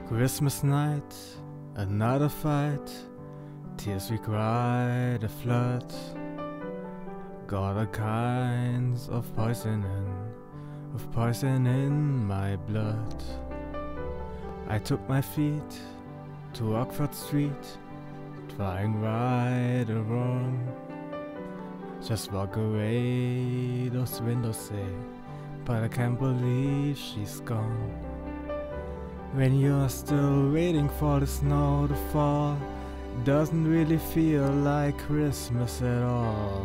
Christmas night, another fight, tears we cried, a flood. Got all kinds of poison in my blood. I took my feet to Oxford Street, trying right or wrong. Just walk away, those windows say, but I can't believe she's gone. When you're still waiting for the snow to fall, it doesn't really feel like Christmas at all.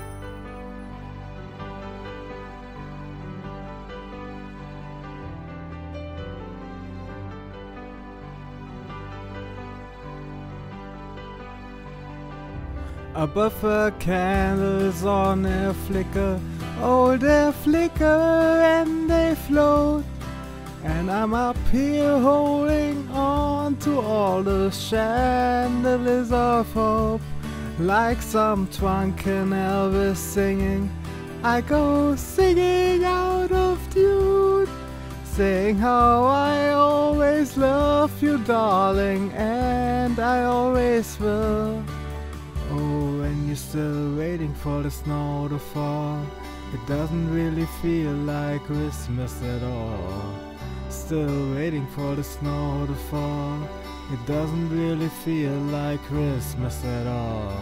Above the candles on their flicker, oh they flicker and they float. And I'm up here holding on to all the chandeliers of hope. Like some drunken Elvis singing, I go singing out of tune, saying how I always love you, darling, and I always will. Oh, when you're still waiting for the snow to fall, it doesn't really feel like Christmas at all. Still waiting for the snow to fall, it doesn't really feel like Christmas at all.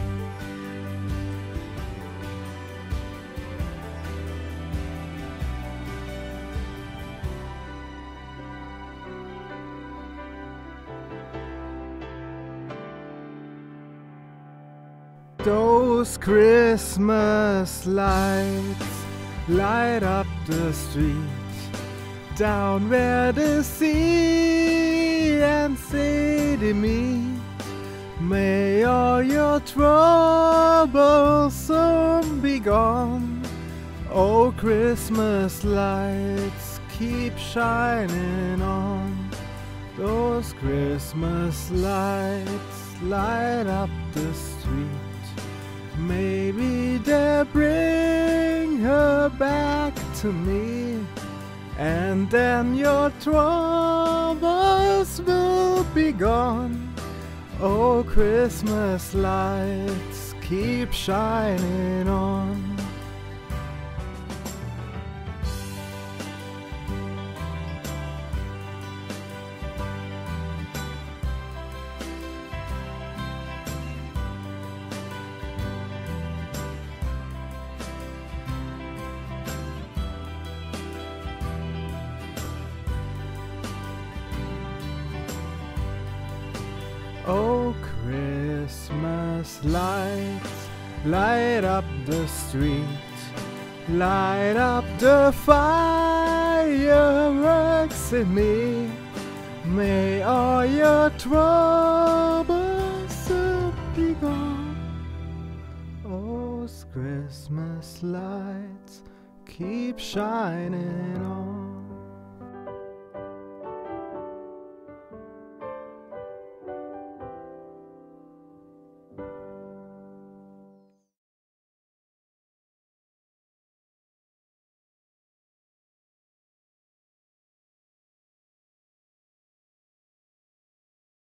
Those Christmas lights light up the street, down where the sea and city meet. May all your troubles soon be gone. Oh, Christmas lights keep shining on. Those Christmas lights light up the street. Maybe they'll bring her back to me, and then your troubles will be gone. Oh, Christmas lights keep shining on. Oh, Christmas lights light up the street, light up the fireworks in me. May all your troubles soon be gone. Those Christmas lights keep shining on.